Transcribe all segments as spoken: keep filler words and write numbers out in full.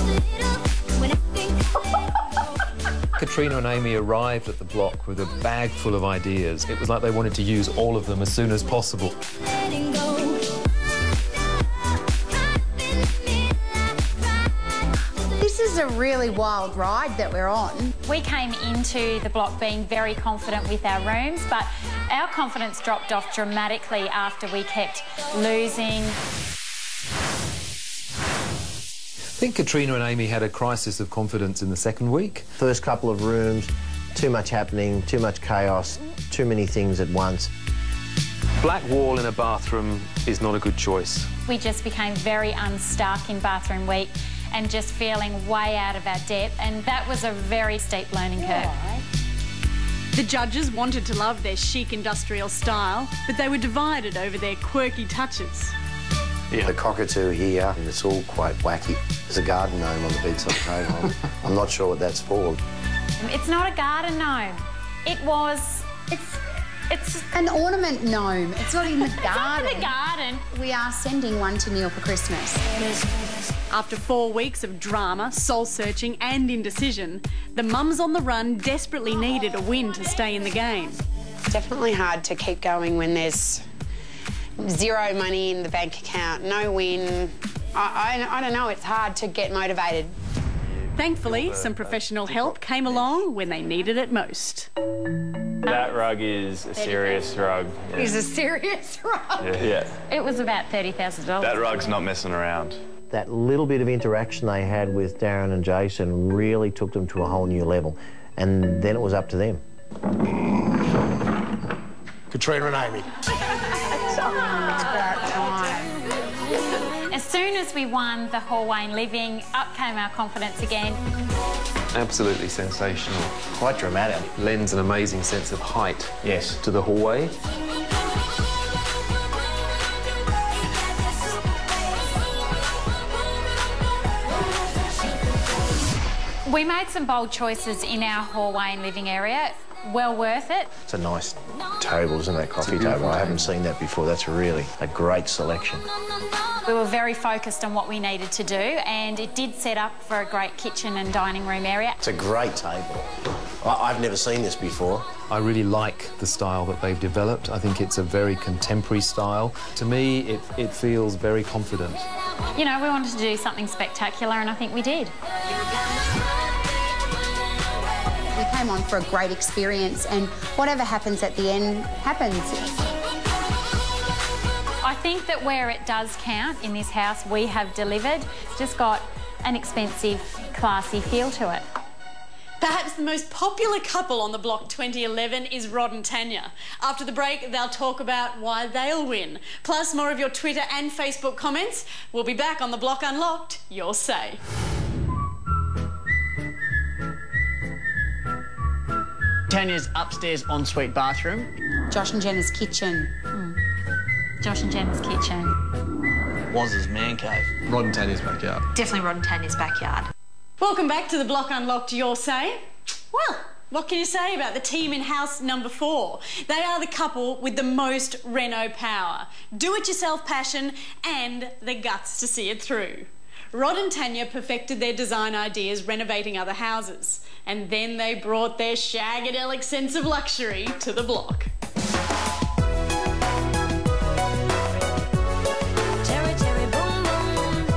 Katrina and Amy arrived at the block with a bag full of ideas. It was like they wanted to use all of them as soon as possible. This is a really wild ride that we're on. We came into the block being very confident with our rooms, but our confidence dropped off dramatically after we kept losing. I think Katrina and Amy had a crisis of confidence in the second week. First couple of rooms, too much happening, too much chaos, too many things at once. Black wall in a bathroom is not a good choice. We just became very unstuck in bathroom week and just feeling way out of our depth, and that was a very steep learning curve. The judges wanted to love their chic industrial style, but they were divided over their quirky touches. Yeah. The cockatoo here, and it's all quite wacky. There's a garden gnome on the bedside table. I'm not sure what that's for. It's not a garden gnome. It was... It's... It's... An ornament gnome. It's not in the garden. It's not in the garden. We are sending one to Neil for Christmas. After four weeks of drama, soul-searching and indecision, the mums on the run desperately needed a win to stay in the game. It's definitely hard to keep going when there's zero money in the bank account, no win. I, I, I don't know, it's hard to get motivated. Thankfully, some professional help came along when they needed it most. That rug is a serious rug. Yeah. It's a serious rug. Yeah. yeah. It was about thirty thousand dollars. That rug's not messing around. That little bit of interaction they had with Darren and Jason really took them to a whole new level. And then it was up to them. Katrina and Amy. As soon as we won the hallway living, up came our confidence again. Absolutely sensational. Quite dramatic. Lends an amazing sense of height, yes, to the hallway. We made some bold choices in our hallway and living area. Well worth it. It's a nice table, isn't it? Coffee table. I haven't seen that before. That's really a great selection. We were very focused on what we needed to do, and it did set up for a great kitchen and dining room area. It's a great table. I've never seen this before. I really like the style that they've developed. I think it's a very contemporary style. To me, it, it feels very confident. You know, we wanted to do something spectacular, and I think we did. We came on for a great experience, and whatever happens at the end, happens. I think that where it does count in this house, we have delivered. It's just got an expensive, classy feel to it. Perhaps the most popular couple on the block twenty eleven is Rod and Tanya. After the break, they'll talk about why they'll win. Plus, more of your Twitter and Facebook comments. We'll be back on the Block Unlocked. Your say. Tanya's upstairs ensuite bathroom. Josh and Jenna's kitchen. Mm. Josh and Jenna's kitchen. Waz's man cave. Rod and Tanya's backyard. Definitely Rod and Tanya's backyard. Welcome back to the Block Unlocked. Your say. Well, what can you say about the team in house number four? They are the couple with the most reno power, do-it-yourself passion and the guts to see it through. Rod and Tanya perfected their design ideas renovating other houses, and then they brought their shagadelic sense of luxury to the block. Cherry, cherry, boom, boom.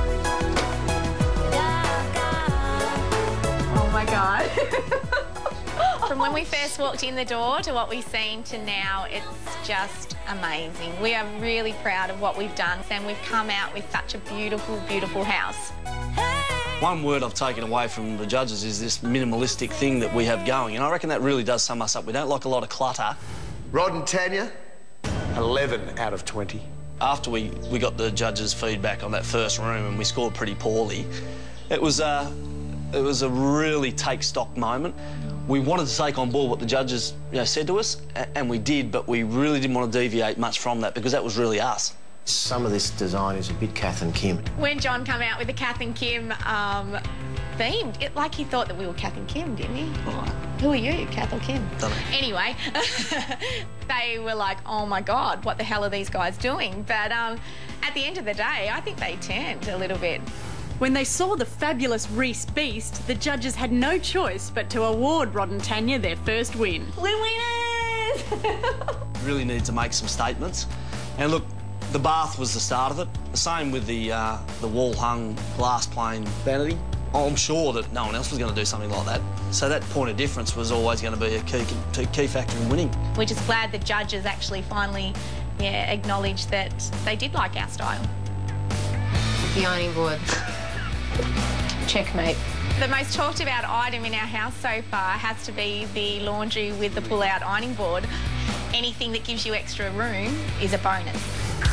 Da, da. Oh my God. From when we first walked in the door to what we've seen to now, it's just amazing. We are really proud of what we've done, and we've come out with such a beautiful, beautiful house. One word I've taken away from the judges is this minimalistic thing that we have going, and I reckon that really does sum us up. We don't like a lot of clutter. Rod and Tanya, eleven out of twenty. After we, we got the judges' feedback on that first room and we scored pretty poorly, it was, uh, it was a really take stock moment. We wanted to take on board what the judges you know, said to us, and we did, but we really didn't want to deviate much from that because that was really us. Some of this design is a bit Kath and Kim. When John came out with the Kath and Kim um, theme, it, like he thought that we were Kath and Kim, didn't he? Oh. Who are you, Kath or Kim? Don't know. Anyway, they were like, oh my God, what the hell are these guys doing? But um, at the end of the day, I think they turned a little bit When they saw the fabulous Reese Beast, the judges had no choice but to award Rod and Tanya their first win. We're winners! Really needed to make some statements. And look, the bath was the start of it. The same with the, uh, the wall-hung glass plane vanity. I'm sure that no one else was going to do something like that. So that point of difference was always going to be a key, key factor in winning. We're just glad the judges actually finally yeah, acknowledged that they did like our style. The ironing board. Checkmate. The most talked about item in our house so far has to be the laundry with the pull-out ironing board. Anything that gives you extra room is a bonus.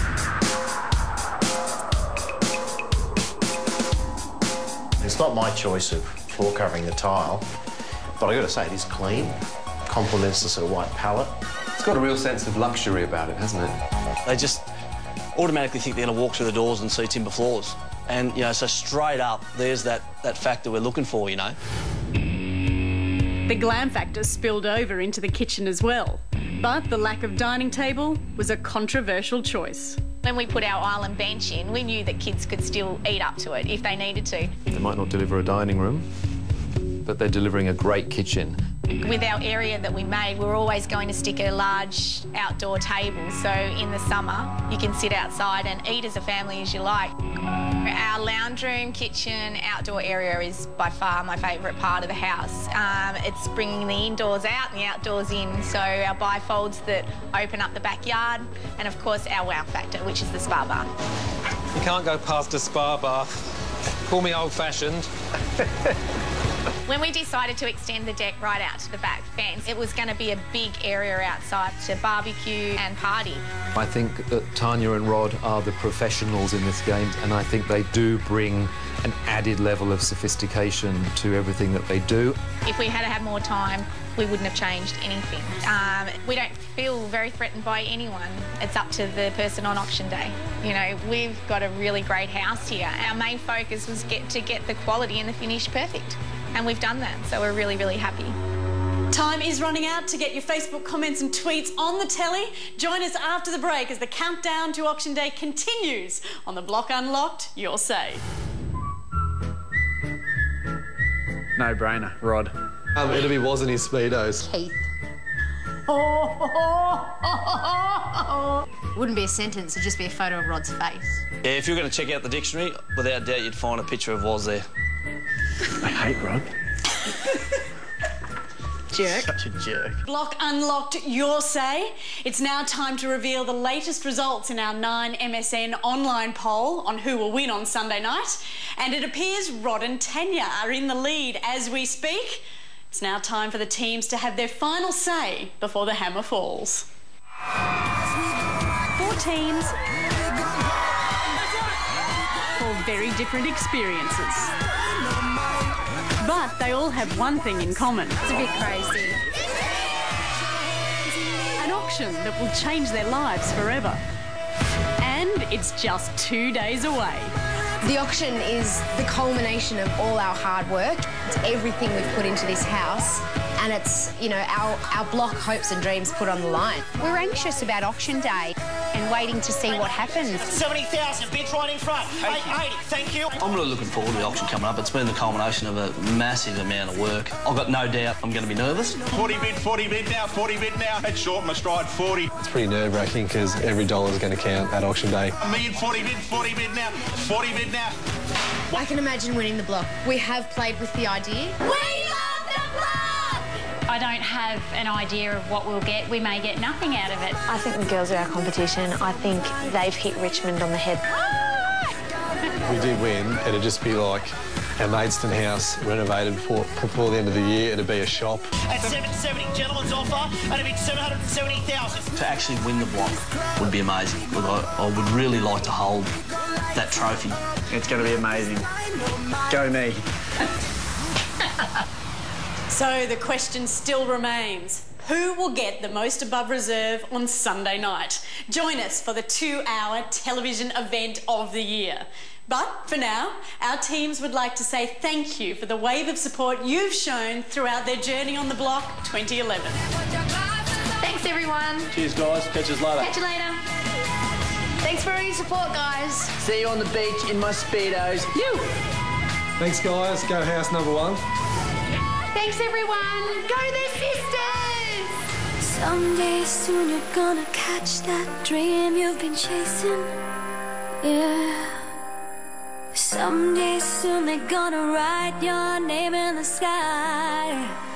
It's not my choice of floor covering the tile, but I got to say, it is clean. Complements the sort of white palette. It's got a real sense of luxury about it, hasn't it? They just automatically think they're going to walk through the doors and see timber floors. And, you know, so straight up, there's that, that factor we're looking for, you know. The glam factor spilled over into the kitchen as well, but the lack of dining table was a controversial choice. When we put our island bench in, we knew that kids could still eat up to it if they needed to. They might not deliver a dining room, but they're delivering a great kitchen. With our area that we made, we were always going to stick a large outdoor table, so in the summer you can sit outside and eat as a family as you like. Our lounge room, kitchen, outdoor area is by far my favourite part of the house. Um, it's bringing the indoors out and the outdoors in, so our bifolds that open up the backyard, and of course our wow factor, which is the spa bath. You can't go past a spa bath. Call me old-fashioned. When we decided to extend the deck right out to the back fence, it was going to be a big area outside to barbecue and party. I think that Tanya and Rod are the professionals in this game, and I think they do bring an added level of sophistication to everything that they do. If we had to have more time, we wouldn't have changed anything. Um, we don't feel very threatened by anyone. It's up to the person on auction day. You know, we've got a really great house here. Our main focus was get to get the quality and the finish perfect. And we've done that, so we're really, really happy. Time is running out to get your Facebook comments and tweets on the telly. Join us after the break as the countdown to auction day continues on The Block Unlocked, Your Say. No brainer, Rod. Um, it'll be wasn't his Speedos. Keith. Wouldn't be a sentence, it'd just be a photo of Rod's face. Yeah, if you're going to check out the dictionary, without doubt you'd find a picture of Was there. I hate Rod. Jerk. Such a jerk. Block Unlocked, Your Say. It's now time to reveal the latest results in our nine M S N online poll on who will win on Sunday night. And it appears Rod and Tanya are in the lead as we speak. It's now time for the teams to have their final say before the hammer falls. Four teams, four very different experiences. But they all have one thing in common. It's a bit crazy. An auction that will change their lives forever. And it's just two days away. The auction is the culmination of all our hard work. It's everything we've put into this house, and it's, you know, our, our block hopes and dreams put on the line. We're anxious about auction day and waiting to see what happens. seventy thousand bids right in front. eighty, thank you. I'm really looking forward to the auction coming up. It's been the culmination of a massive amount of work. I've got no doubt I'm going to be nervous. forty bid, forty bid now, forty bid now. Head short my stride, forty. It's pretty nerve-wracking because every dollar is going to count at auction day. A million, forty bid, forty bid now, forty bid now. I can imagine winning the block. We have played with the idea. We love the block! I don't have an idea of what we'll get. We may get nothing out of it. I think the girls are our competition. I think they've hit Richmond on the head. If we did win, it'd just be like our Maidstone house renovated before, before the end of the year. It'd be a shop. At seven seventy, gentlemen's offer, and a bid seven hundred seventy thousand. To actually win the block would be amazing. Look, I, I would really like to hold that trophy. It's going to be amazing. Go me. So the question still remains. Who will get the most above reserve on Sunday night? Join us for the two-hour television event of the year. But for now, our teams would like to say thank you for the wave of support you've shown throughout their journey on the block twenty eleven. Thanks, everyone. Cheers, guys. Catch us later. Catch you later. Thanks for all your support, guys. See you on the beach in my Speedos. You! Thanks, guys. Go house number one. Thanks, everyone. Go the sisters! Someday soon you're gonna catch that dream you've been chasing. Yeah. Someday soon they're gonna write your name in the sky.